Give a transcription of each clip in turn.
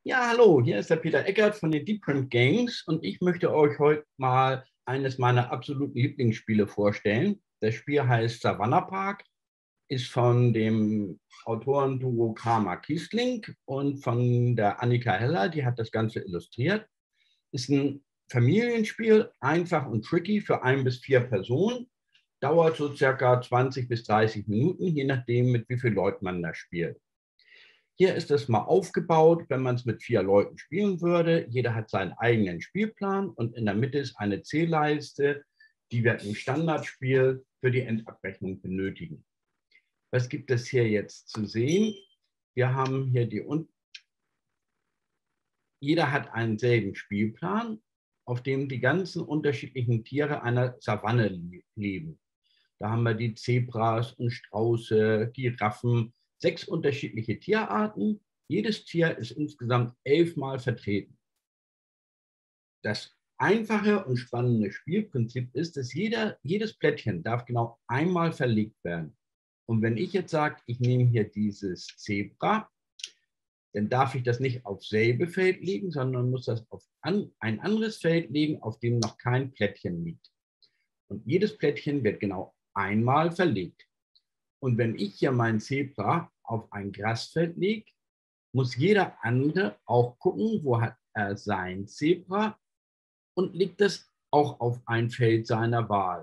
Ja, hallo, hier ist der Peter Eckert von den Deep Print Games und ich möchte euch heute mal eines meiner absoluten Lieblingsspiele vorstellen. Das Spiel heißt Savannah Park, ist von dem Autorenduo Kramer Kiesling und von der Annika Heller, die hat das Ganze illustriert. Ist ein Familienspiel, einfach und tricky für 1 bis 4 Personen. Dauert so circa 20 bis 30 Minuten, je nachdem, mit wie vielen Leuten man da spielt. Hier ist es mal aufgebaut, wenn man es mit 4 Leuten spielen würde. Jeder hat seinen eigenen Spielplan und in der Mitte ist eine Zählleiste, die wir im Standardspiel für die Endabrechnung benötigen. Was gibt es hier jetzt zu sehen? Wir haben hier jeder hat einen selben Spielplan, auf dem die ganzen unterschiedlichen Tiere einer Savanne leben. Da haben wir die Zebras und Strauße, Giraffen, 6 unterschiedliche Tierarten. Jedes Tier ist insgesamt 11 Mal vertreten. Das einfache und spannende Spielprinzip ist, dass jedes Plättchen darf genau einmal verlegt werden. Und wenn ich jetzt sage, ich nehme hier dieses Zebra, dann darf ich das nicht aufs selbe Feld legen, sondern muss das auf ein anderes Feld legen, auf dem noch kein Plättchen liegt. Und jedes Plättchen wird genau einmal verlegt. Und wenn ich hier mein Zebra auf ein Grasfeld lege, muss jeder andere auch gucken, wo hat er sein Zebra und legt das auch auf ein Feld seiner Wahl.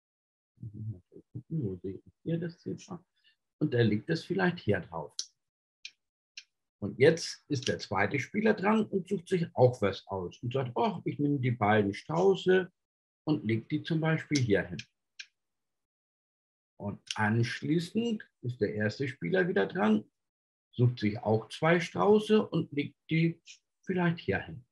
Wo sehe ich hier das Zebra? Und er legt es vielleicht hier drauf. Und jetzt ist der zweite Spieler dran und sucht sich auch was aus und sagt, oh, ich nehme die beiden Strauße und lege die zum Beispiel hier hin. Und anschließend ist der erste Spieler wieder dran, sucht sich auch 2 Strauße und legt die vielleicht hier hin.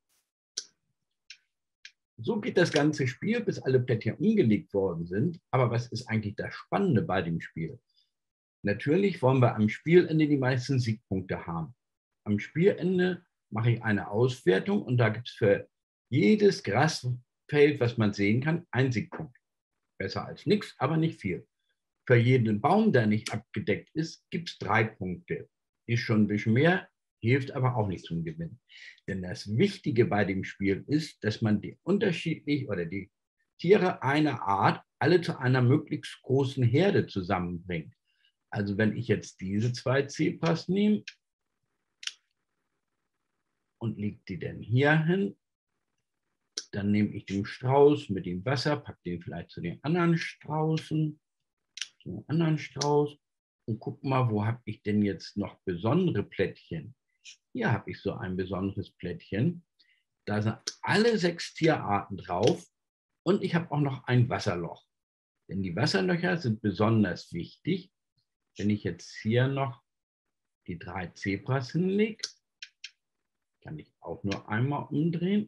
So geht das ganze Spiel, bis alle Plättchen umgelegt worden sind. Aber was ist eigentlich das Spannende bei dem Spiel? Natürlich wollen wir am Spielende die meisten Siegpunkte haben. Am Spielende mache ich eine Auswertung und da gibt es für jedes Grasfeld, was man sehen kann, einen Siegpunkt. Besser als nichts, aber nicht viel. Für jeden Baum, der nicht abgedeckt ist, gibt es 3 Punkte. Ist schon ein bisschen mehr, hilft aber auch nicht zum Gewinn. Denn das Wichtige bei dem Spiel ist, dass man die Tiere einer Art alle zu einer möglichst großen Herde zusammenbringt. Also wenn ich jetzt diese 2 Zebras nehme und lege die dann hier hin, dann nehme ich den Strauß mit dem Wasser, packe den vielleicht zu den anderen Straußen, zu einem anderen Strauß und guck mal, wo habe ich denn jetzt noch besondere Plättchen? Hier habe ich so ein besonderes Plättchen. Da sind alle 6 Tierarten drauf und ich habe auch noch ein Wasserloch. Denn die Wasserlöcher sind besonders wichtig. Wenn ich jetzt hier noch die 3 Zebras hinlege, kann ich auch nur einmal umdrehen.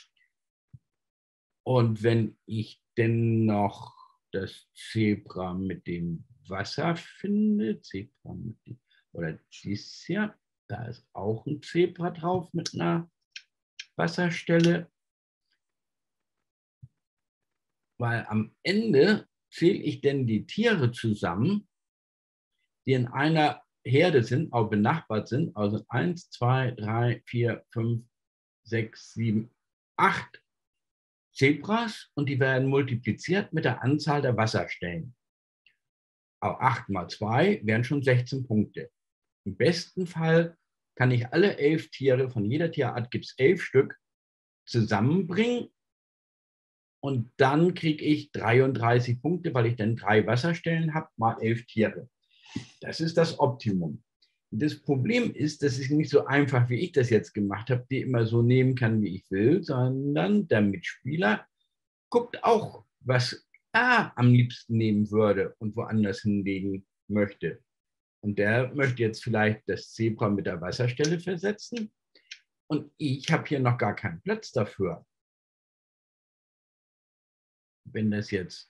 Und wenn ich denn noch das Zebra mit dem Wasser finde, oder dies hier, da ist auch ein Zebra drauf mit einer Wasserstelle, weil am Ende zähle ich denn die Tiere zusammen, die in einer Herde sind, auch benachbart sind, also 1, 2, 3, 4, 5, 6, 7, 8 Zebras und die werden multipliziert mit der Anzahl der Wasserstellen. Auch 8 mal 2 wären schon 16 Punkte. Im besten Fall kann ich alle 11 Tiere, von jeder Tierart gibt es 11 Stück, zusammenbringen und dann kriege ich 33 Punkte, weil ich dann 3 Wasserstellen habe, mal 11 Tiere. Das ist das Optimum. Das Problem ist, dass ich nicht so einfach, wie ich das jetzt gemacht habe, die immer so nehmen kann, wie ich will, sondern der Mitspieler guckt auch, was er am liebsten nehmen würde und woanders hinlegen möchte. Und der möchte jetzt vielleicht das Zebra mit der Wasserstelle versetzen. Und ich habe hier noch gar keinen Platz dafür. Wenn das jetzt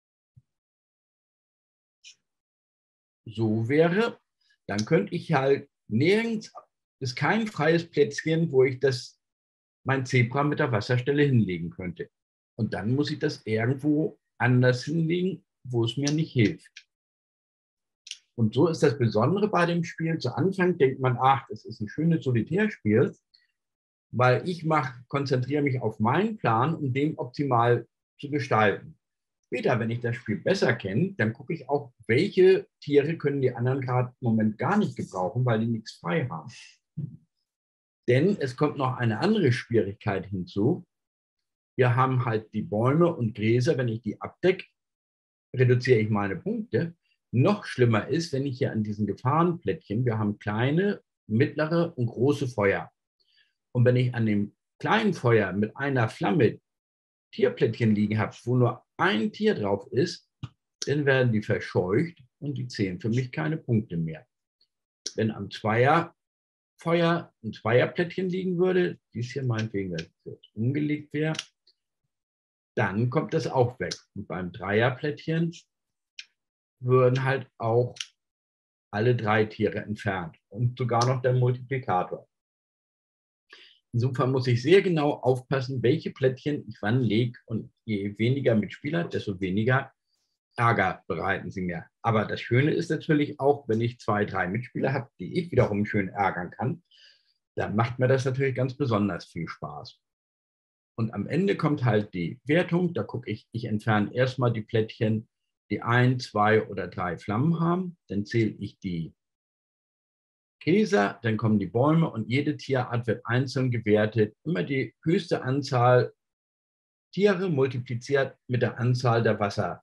so wäre, dann könnte ich halt nirgends, ist kein freies Plätzchen, wo ich mein Zebra mit der Wasserstelle hinlegen könnte. Und dann muss ich das irgendwo anders hinlegen, wo es mir nicht hilft. Und so ist das Besondere bei dem Spiel. Zu Anfang denkt man, ach, das ist ein schönes Solitärspiel. weil ich konzentriere mich auf meinen Plan, um den optimal zu gestalten. Später, wenn ich das Spiel besser kenne, dann gucke ich auch, welche Tiere können die anderen gerade im Moment gar nicht gebrauchen, weil die nichts frei haben. Denn es kommt noch eine andere Schwierigkeit hinzu. Wir haben halt die Bäume und Gräser, wenn ich die abdecke, reduziere ich meine Punkte. Noch schlimmer ist, wenn ich hier an diesen Gefahrenplättchen, wir haben kleine, mittlere und große Feuer. Und wenn ich an dem kleinen Feuer mit einer Flamme Tierplättchen liegen habe, wo nur ein Tier drauf ist, dann werden die verscheucht und die zählen für mich keine Punkte mehr. Wenn am Zweierfeuer ein Zweierplättchen liegen würde, dies hier meinetwegen jetzt umgelegt wäre, dann kommt das auch weg. Und beim Dreierplättchen würden halt auch alle 3 Tiere entfernt und sogar noch der Multiplikator. Insofern muss ich sehr genau aufpassen, welche Plättchen ich wann lege, und je weniger Mitspieler, desto weniger Ärger bereiten sie mir. Aber das Schöne ist natürlich auch, wenn ich 2, 3 Mitspieler habe, die ich wiederum schön ärgern kann, dann macht mir das natürlich ganz besonders viel Spaß. Und am Ende kommt halt die Wertung, da gucke ich, ich entferne erstmal die Plättchen, die 1, 2 oder 3 Flammen haben, dann zähle ich die Gräser, dann kommen die Bäume und jede Tierart wird einzeln gewertet. Immer die höchste Anzahl Tiere multipliziert mit der Anzahl der Wasserfelder.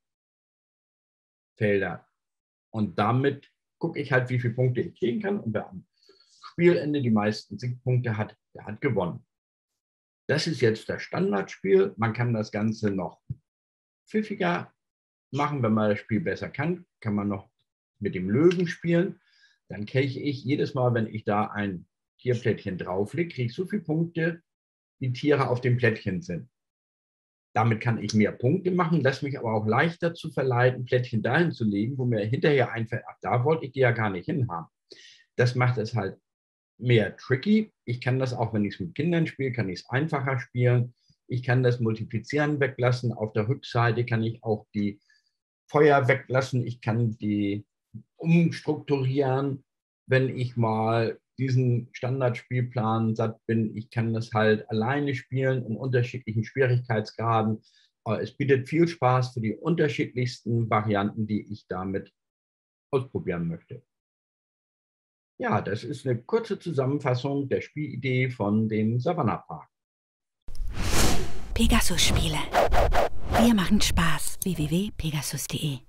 Und damit gucke ich halt, wie viele Punkte ich kriegen kann. Und wer am Spielende die meisten Siegpunkte hat, der hat gewonnen. Das ist jetzt das Standardspiel. Man kann das Ganze noch pfiffiger machen, wenn man das Spiel besser kann. Kann man noch mit dem Löwen spielen. Dann kriege ich jedes Mal, wenn ich da ein Tierplättchen drauflege, kriege ich so viele Punkte, wie Tiere auf dem Plättchen sind. Damit kann ich mehr Punkte machen, lasse mich aber auch leicht dazu verleiten, Plättchen dahin zu legen, wo mir hinterher einfällt, ach, da wollte ich die ja gar nicht hinhaben. Das macht es halt mehr tricky. Ich kann das auch, wenn ich es mit Kindern spiele, kann ich es einfacher spielen. Ich kann das Multiplizieren weglassen. Auf der Rückseite kann ich auch die Feuer weglassen. Ich kann die umstrukturieren, wenn ich mal diesen Standardspielplan satt bin. Ich kann das halt alleine spielen in unterschiedlichen Schwierigkeitsgraden. Es bietet viel Spaß für die unterschiedlichsten Varianten, die ich damit ausprobieren möchte. Ja, das ist eine kurze Zusammenfassung der Spielidee von dem Savannah Park. Pegasus Spiele. Wir machen Spaß. www.pegasus.de